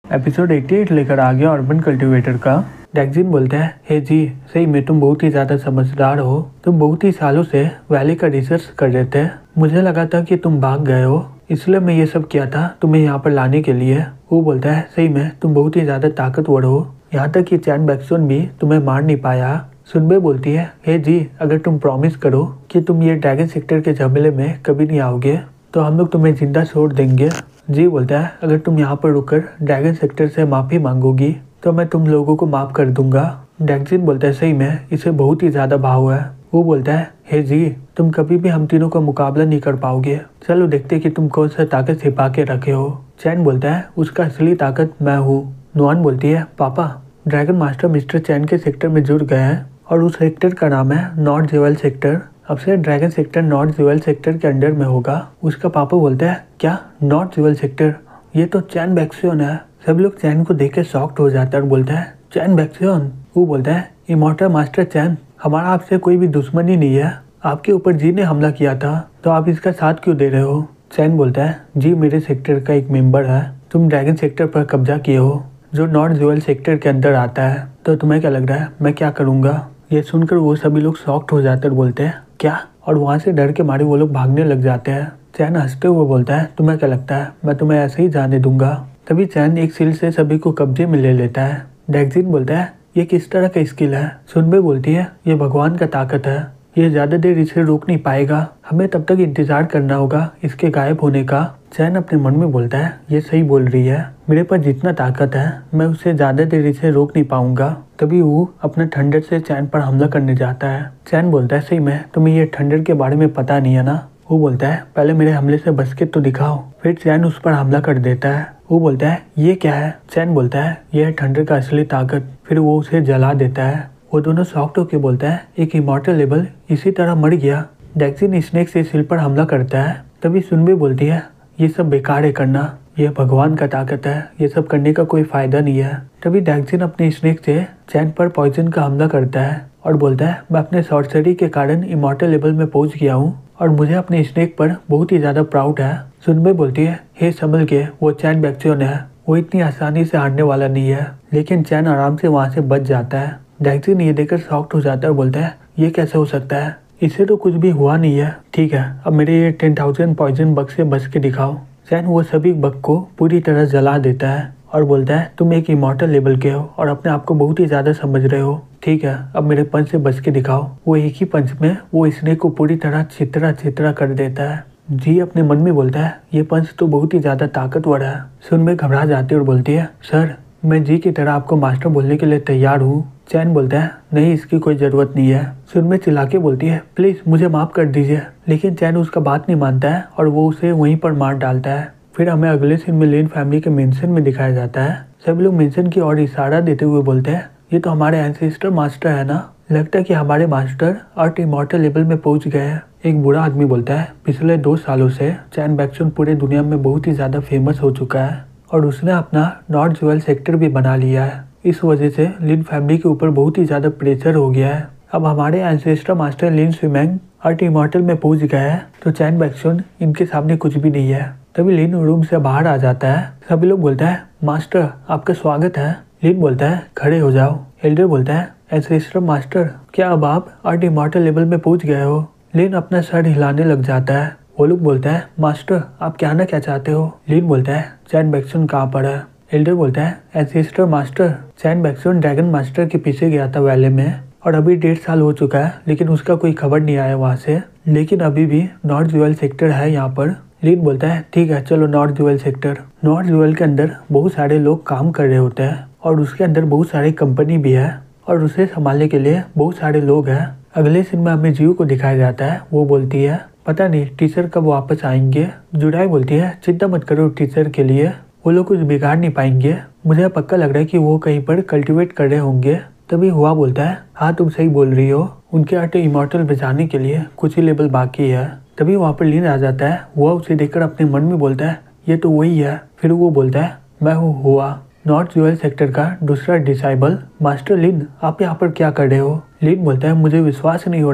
Episode 88 लेकर आ गया urban cultivator का। डैक्जिन बोलता है, हे जी, सही में तुम बहुत ही ज़्यादा समझदार हो। तुम बहुत ही सालों से वैली का रिसर्च कर रहे थे। मुझे लगा था कि तुम भाग गए हो, इसलिए मैं ये सब किया था तुम्हें यहाँ पर लाने के लिए। वो बोलता है, सही में तुम बहुत ही ज़्यादा ताकतवर हो, यहाँ तक कि चैन बैक्सटोन भी तुम्हें मार नहीं पाया। सुनबे बोलती है, हे जी, अगर तुम प्रॉमिस करो कि तुम ये ड्रैगन सेक्टर के झमेले में कभी नहीं आओगे तो हम लोग तुम्हें जिंदा छोड़ देंगे। जी बोलता है, अगर तुम यहाँ पर रुककर ड्रैगन सेक्टर से माफ़ी मांगोगी तो मैं तुम लोगों को माफ़ कर दूंगा। डैक्जिन बोलता है, सही में इसे बहुत ही ज़्यादा भाव है। वो बोलता है, हे जी, तुम कभी भी हम तीनों का मुकाबला नहीं कर पाओगे। चलो देखते कि तुम कौन सा ताकत छिपा के रखे हो। चैन बोलता है, उसका असली ताकत मैं हूँ। नुआन बोलती है, पापा, ड्रैगन मास्टर मिस्टर चैन के सेक्टर में जुड़ गए हैं और उस सेक्टर का नाम है नॉर्थ ज्वेल सेक्टर। अब से dragon sector north jewel sector के अंडर में होगा। उसका पापा बोलता है, क्या नॉर्थ ज्वेल सेक्टर? ये तो चैन बैक्सियन है। सब लोग चैन को देख के शॉक्ड हो जाता है और बोलता है, चैन बैक्सियन? वो बोलता है, इमॉर्टल मास्टर चैन, हमारा आपसे कोई भी दुश्मनी नहीं है। आपके ऊपर जी ने हमला किया था तो आप इसका साथ क्यों दे रहे हो? चैन बोलता है, जी मेरे सेक्टर का एक मेंबर है। तुम ड्रैगन सेक्टर पर कब्जा किए हो जो नॉर्थ ज्वेल सेक्टर के अंदर आता है, तो तुम्हें क्या लग रहा है मैं क्या करूँगा? ये सुनकर वो सभी लोग शॉक्ड हो जाते और बोलते हैं, क्या? और वहाँ से डर के मारे वो लोग भागने लग जाते हैं। चैन हंसते हुए बोलता है, तुम्हें क्या लगता है मैं तुम्हें ऐसे ही जाने दूंगा? तभी चैन एक सील से सभी को कब्जे में ले लेता है। डैक्जिन बोलता है, ये किस तरह का स्किल है? सुनबे बोलती है, ये भगवान का ताकत है, ये ज़्यादा देर इसे रोक नहीं पाएगा, हमें तब तक इंतजार करना होगा इसके गायब होने का। चैन अपने मन में बोलता है, ये सही बोल रही है, मेरे पास जितना ताकत है मैं उससे ज़्यादा देर इसे रोक नहीं पाऊंगा। तभी वो अपने थंडर से चैन पर हमला करने जाता है। चैन बोलता है, सही में तुम्हें ये थंडर के बारे में पता नहीं है ना? वो बोलता है, पहले मेरे हमले से बच के तो दिखाओ। फिर चैन उस पर हमला कर देता है। वो बोलता है, ये क्या है? चैन बोलता है, ये है थंडर का असली ताकत। फिर वो उसे जला देता है। वो दोनों सॉफ्ट होकर बोलता है, एक इमॉर्टल लेवल इसी तरह मर गया। डैक्जिन स्नेक से सिल पर हमला करता है। तभी सुनबे बोलती है, ये सब बेकार है करना, यह भगवान का ताकत है, ये सब करने का कोई फायदा नहीं है। तभी डैक्जिन अपने स्नेक से चैन पर पॉइजन का हमला करता है और बोलता है, मैं अपने सॉर्सरी के कारण इमॉर्टल लेवल में पहुंच गया हूँ और मुझे अपने स्नेक पर बहुत ही ज्यादा प्राउड है। सुनबे बोलती है, हे संभल के, वो चैन बैक्सियन है, वो इतनी आसानी से हारने वाला नहीं है। लेकिन चैन आराम से वहाँ से बच जाता है। डैक्जिन ये देखकर शॉक्ड हो जाता है और बोलता है, ये कैसे हो सकता है? इससे तो कुछ भी हुआ नहीं है। ठीक है, अब मेरे ये 10,000 पॉइजन बग से बच के दिखाओ। चैन वो सभी बग को पूरी तरह जला देता है और बोलता है, तुम एक इमॉर्टल लेवल के हो और अपने आप को बहुत ही ज़्यादा समझ रहे हो। ठीक है, अब मेरे पंच से बच के दिखाओ। वो एक ही पंच में वो स्नेक को पूरी तरह छितरा छितरा कर देता है। जी अपने मन में बोलता है, ये पंच तो बहुत ही ज़्यादा ताकतवर है। सुनबे घबरा जाती है और बोलती है, सर, मैं जी की तरह आपको मास्टर बोलने के लिए तैयार हूँ। चैन बोलता है, नहीं, इसकी कोई ज़रूरत नहीं है। सुनबे चिल्ला के बोलती है, प्लीज़ मुझे माफ़ कर दीजिए। लेकिन चैन उसका बात नहीं मानता है और वो उसे वहीं पर मार डालता है। फिर हमें अगले सीन में लिन फैमिली के मेंशन में दिखाया जाता है। सभी लोग मेंशन की ओर इशारा देते हुए बोलते हैं, ये तो हमारे एंसेस्टर मास्टर है ना? लगता है कि हमारे मास्टर अर्थ इमॉर्टल लेवल में पहुंच गए हैं। एक बूढ़ा आदमी बोलता है, पिछले 2 सालों से चैन बैक्सियन पूरे दुनिया में बहुत ही ज़्यादा फेमस हो चुका है और उसने अपना नॉर्थ ज्वेल सेक्टर भी बना लिया है। इस वजह से लिन फैमिली के ऊपर बहुत ही ज़्यादा प्रेशर हो गया है। अब हमारे एंसेस्टर मास्टर लिन स्विमैंग अर्थ इमॉर्टल में पहुंच गए हैं तो चैन बैक्सियन इनके सामने कुछ भी नहीं है। तभी लिन रूम से बाहर आ जाता है। सभी लोग बोलता है, मास्टर आपका स्वागत है। लिन बोलता है, खड़े हो जाओ। एल्डर बोलता है, एंसेस्टर मास्टर, क्या अब आप अर्थ इमॉर्टल लेवल में पहुंच गए हो? लिन अपना सर हिलाने लग जाता है। वो लोग बोलता है, मास्टर आप कहना क्या चाहते हो? लिन बोलता है, चैन बैक्सियन कहाँ पर है? एल्डर बोलता है, एंसेस्टर मास्टर, चैन बैक्सियन ड्रैगन मास्टर के पीछे गया था वैले में और अभी 1.5 साल हो चुका है, लेकिन उसका कोई खबर नहीं आया वहाँ से। लेकिन अभी भी नॉर्थ ज्वेल सेक्टर है यहाँ पर। लिन बोलता है, ठीक है, चलो north jewel sector. North jewel के अंदर बहुत सारे लोग काम कर रहे होते हैं और उसके अंदर बहुत सारी कंपनी भी है और उसे संभालने के लिए बहुत सारे लोग हैं। अगले सीन में हमें जीव को दिखाया जाता है। वो बोलती है, पता नहीं टीचर कब वापस आएंगे। जुडाई बोलती है, चिंता मत करो टीचर के लिए, वो लोग कुछ बिगाड़ नहीं पाएंगे। मुझे पक्का लग रहा है कि वो कहीं पर कल्टीवेट कर रहे होंगे। तभी हुआ बोलता है, हाँ तुम सही बोल रही हो, उनके अर्थ इमॉर्टल बचाने के लिए कुछ ही लेवल बाकी है। तभी वहाँ पर लिन आ जाता है। हुआ उसे देखकर अपने मन में बोलता है, ये तो वही है। फिर वो बोलता है, मैं हूँ हुआ, नॉर्थ ज्वेल सेक्टर का दूसरा डिसाइबल। मास्टर लिन, आप यहाँ पर क्या कर रहे हो? लिन बोलता है, मुझे विश्वास नहीं हो रहा है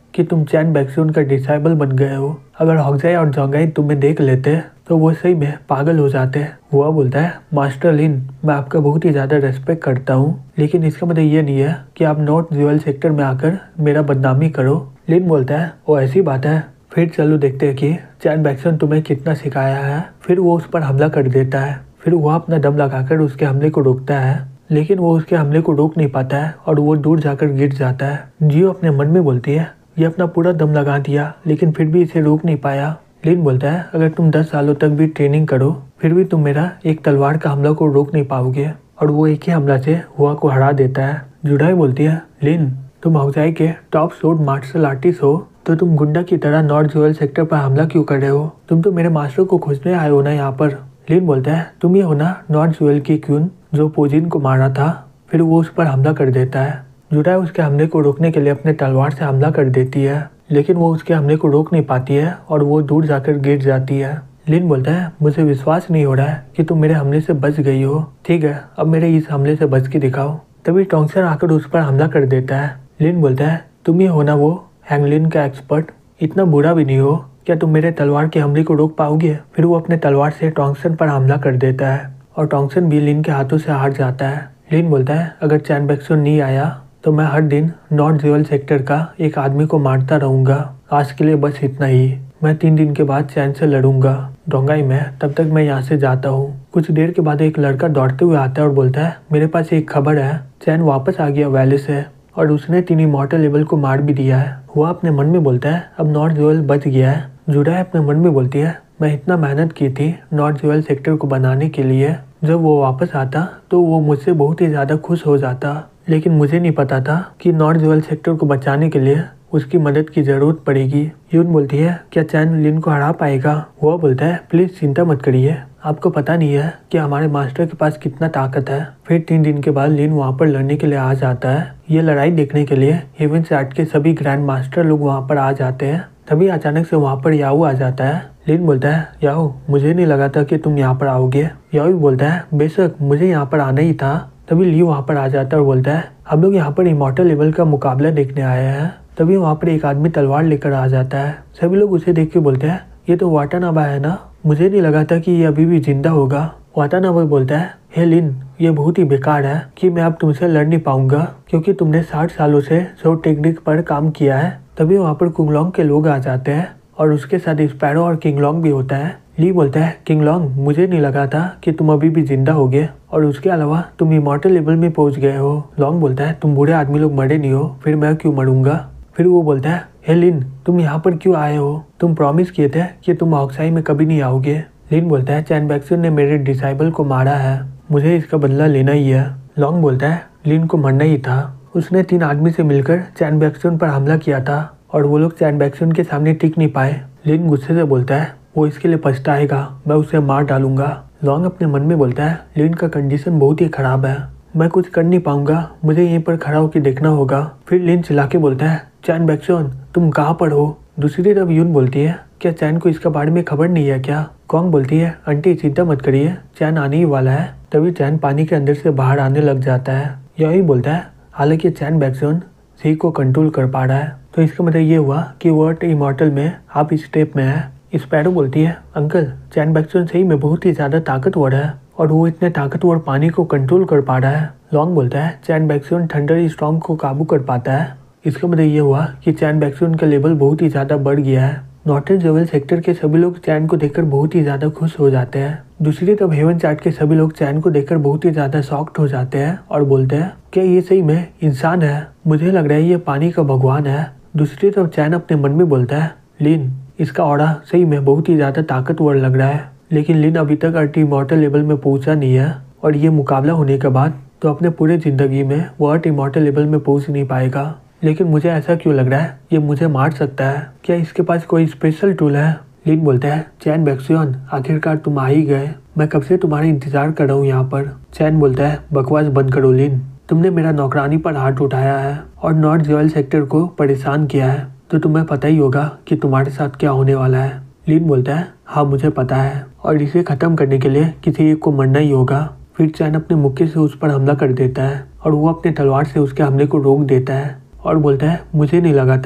कि तुम चैन बैक्सून का डिसाइबल बन गए हो। अगर हॉकजाई और जोंगाई तुम्हें देख लेते तो वो सही में पागल हो जाते। वो बोलता है, मास्टर लिन, मैं आपका बहुत ही ज़्यादा रेस्पेक्ट करता हूँ, लेकिन इसका मतलब ये नहीं है कि आप नॉर्थ ज्वेल सेक्टर में आकर मेरा बदनामी करो। लिन बोलता है, वो ऐसी बात है, फिर चलो देखते हैं कि चैन बैक्सून तुम्हें कितना सिखाया है। फिर वो उस पर हमला कर देता है। फिर वो अपना दम लगाकर उसके हमले को रोकता है, लेकिन वो उसके हमले को रोक नहीं पाता है और वो दूर जाकर गिर जाता है। जियो अपने मन में बोलती है, ये अपना पूरा दम लगा दिया लेकिन फिर भी इसे रोक नहीं पाया। लिन बोलता है, अगर तुम 10 सालों तक भी ट्रेनिंग करो फिर भी तुम मेरा एक तलवार का हमला को रोक नहीं पाओगे। और वो एक ही हमला से हुआ को हरा देता है। जुडाई बोलती है, लिन, तुम हॉकजाई के टॉप सोर्ड मार्शल आर्टिस्ट हो तो तुम गुंडा की तरह नॉर्थ ज्वेल सेक्टर पर हमला क्यों कर रहे हो? तुम तो मेरे मास्टर को खोजने आए हो ना यहाँ पर। लिन बोलता है, तुम ये हो ना नॉर्थ ज्वेल की क्वीन जो पोजिन को मारा था। फिर वो उस पर हमला कर देता है। जुडाई उसके हमले को रोकने के लिए अपने तलवार से हमला कर देती है, लेकिन वो उसके हमले को रोक नहीं पाती है और वो दूर जाकर गिर जाती है। लिन बोलता है, मुझे विश्वास नहीं हो रहा है कि तुम मेरे हमले से बच गई हो। ठीक है, अब मेरे इस हमले से बच के दिखाओ। तभी टोंगसन आकर उस पर हमला कर देता है। लिन बोलता है, तुम ये हो ना वो हैंगलिन का एक्सपर्ट, इतना बुरा भी नहीं हो, क्या तुम मेरे तलवार के हमले को रोक पाओगे? फिर वो अपने तलवार से टोंगसन पर हमला कर देता है और टोंगसन भी लिन के हाथों से हार जाता है। लिन बोलता है, अगर चैन बैक्सून नहीं आया तो मैं हर दिन नॉर्थ ज्वेल सेक्टर का एक आदमी को मारता रहूंगा। आज के लिए बस इतना ही। मैं 3 दिन के बाद चैन से लड़ूंगा। डोंगाई में, तब तक मैं यहाँ से जाता हूँ। कुछ देर के बाद एक लड़का दौड़ते हुए आता है और बोलता है, मेरे पास एक खबर है, चैन वापस आ गया वैली से और उसने 3 इमॉर्टल लेवल को मार भी दिया है। वो अपने मन में बोलता है, अब नॉर्थ ज्वेल बच गया है। जुडाई अपने मन में बोलती है, मैं इतना मेहनत की थी नॉर्थ ज्वेल सेक्टर को बनाने के लिए, जब वो वापस आता तो वो मुझसे बहुत ही ज़्यादा खुश हो जाता, लेकिन मुझे नहीं पता था कि नॉर्थ ज्वेल सेक्टर को बचाने के लिए उसकी मदद की ज़रूरत पड़ेगी। यून बोलती है, क्या चैन लिन को हरा पाएगा? वो बोलता है, प्लीज़ चिंता मत करिए, आपको पता नहीं है कि हमारे मास्टर के पास कितना ताकत है। फिर 3 दिन के बाद लिन वहाँ पर लड़ने के लिए आ जाता है। ये लड़ाई देखने के लिए हेवन चार्ट के सभी ग्रैंड मास्टर लोग वहाँ पर आ जाते हैं। तभी अचानक से वहाँ पर याहू आ जाता है। लिन बोलता है, याहू, मुझे नहीं लगा था कि तुम यहाँ पर आओगे। याहू बोलता है, बेशक मुझे यहाँ पर आना ही था। तभी ली वहाँ पर आ जाता है और बोलता है, हम लोग यहाँ पर इमॉर्टल लेवल का मुकाबला देखने आए हैं। तभी वहाँ पर एक आदमी तलवार लेकर आ जाता है। सभी लोग उसे देख के बोलते हैं, ये तो वाटानाबे है ना, मुझे नहीं लगा था कि ये अभी भी जिंदा होगा। वाटानाबे बोलता है, हे लिन, ये बहुत ही बेकार है कि मैं अब तुमसे लड़ नहीं पाऊंगा क्योंकि तुमने 60 सालों से शॉर्ट टेक्निक पर काम किया है। तभी वहाँ पर कुंगलोंग के लोग आ जाते हैं और उसके साथ स्पैरो और किंगलोंग भी होता है। ली बोलता है, किंगलोंग, मुझे नहीं लगा था कि तुम अभी भी जिंदा होगे और उसके अलावा तुम इमॉर्टल लेवल में पहुंच गए हो। लॉन्ग बोलता है, तुम बूढ़े आदमी लोग मरे नहीं हो, फिर मैं क्यों मरूंगा? फिर वो बोलता है, हे लिन, तुम यहाँ पर क्यों आए हो? तुम प्रॉमिस किए थे कि तुम हॉकजाई में कभी नहीं आओगे। लिन बोलता है, चैन बैक्सून ने मेरे डिसाइबल को मारा है, मुझे इसका बदला लेना ही है। लॉन्ग बोलता है, लिन को मरना ही था, उसने 3 आदमी से मिलकर चैन बैक्सून पर हमला किया था और वो लोग चैन बैक्सून के सामने टिक नहीं पाए। लिन गुस्से से बोलता है, वो इसके लिए पछताएगा, मैं उसे मार डालूंगा। लॉन्ग अपने मन में बोलता है, लिन का कंडीशन बहुत ही खराब है, मैं कुछ कर नहीं पाऊंगा, मुझे यहीं पर खड़ा होकर देखना होगा। फिर लिन चिल्ला के बोलता है, चैन बैक्सून, तुम कहाँ पर हो? दूसरी तरफ यून बोलती है, क्या चैन को इसका बारे में खबर नहीं है क्या? कॉन्ग बोलती है, आंटी चिंता मत करिए, चैन आने ही वाला है। तभी चैन पानी के अंदर से बाहर आने लग जाता है। यही बोलता है, हालांकि चैन बैक्सून सी को कंट्रोल कर पा रहा है, तो इसका मतलब ये हुआ कि वर्ल्ड इमॉर्टल में आप इस स्टेप में है। स्पैरो बोलती है, अंकल, चैन बैक्सून सही में बहुत ही ज्यादा ताकतवर है और वो इतने ताकतवर पानी को कंट्रोल कर पा रहा है। लॉन्ग बोलता है, चैन बैक्सून थंडर स्टॉर्म को काबू कर पाता है। इसका मतलब ये हुआ कि चैन बैक्सून का लेवल बहुत ही ज्यादा बढ़ गया है। नॉर्थ ज्वेल सेक्टर के सभी लोग चैन को देखकर बहुत ही ज्यादा खुश हो जाते हैं। दूसरी तरफ हेवन चार्ट के सभी लोग चैन को देखकर बहुत ही ज्यादा शॉक्ड हो जाते हैं और बोलते हैं, क्या ये सही में इंसान है? मुझे लग रहा है ये पानी का भगवान है। दूसरी तरफ चैन अपने मन में बोलता है, लिन, इसका ऑरा सही में बहुत ही ज्यादा ताकतवर लग रहा है, लेकिन लिन अभी तक अर्टी इमॉर्टल लेवल में पहुंचा नहीं है और ये मुकाबला होने के बाद तो अपने पूरे जिंदगी में वो अर्ट इमॉर्टल लेवल में पहुंच नहीं पाएगा। लेकिन मुझे ऐसा क्यों लग रहा है ये मुझे मार सकता है, क्या इसके पास कोई स्पेशल टूल है? लिन बोलता है, चैन बैक्सून, आखिरकार तुम आ ही गए, मैं कब से तुम्हारा इंतजार कर रहा हूँ यहाँ पर। चैन बोलता है, बकवास बंद करो लिन, तुमने मेरा नौकरानी पर हाथ उठाया है और नॉर्थ ज्वेल सेक्टर को परेशान किया है, तो तुम्हें पता ही होगा कि तुम्हारे साथ क्या होने वाला है। लिन बोलता है, हाँ मुझे पता है और इसे खत्म करने के लिए किसी एक को मरना ही होगा। फिर चैन अपने मुक्के से उस पर हमला कर देता है और वो अपने तलवार से उसके हमले को रोक देता है और बोलता है, मुझे नहीं लगा था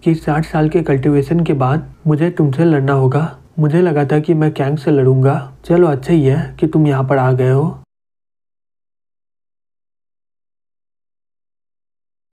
कि 60 साल के कल्टीवेशन के बाद मुझे तुमसे लड़ना होगा। मुझे लगा था कि मैं कैंग से लड़ूंगा। चलो अच्छा ही है कि तुम यहाँ पर आ गए हो।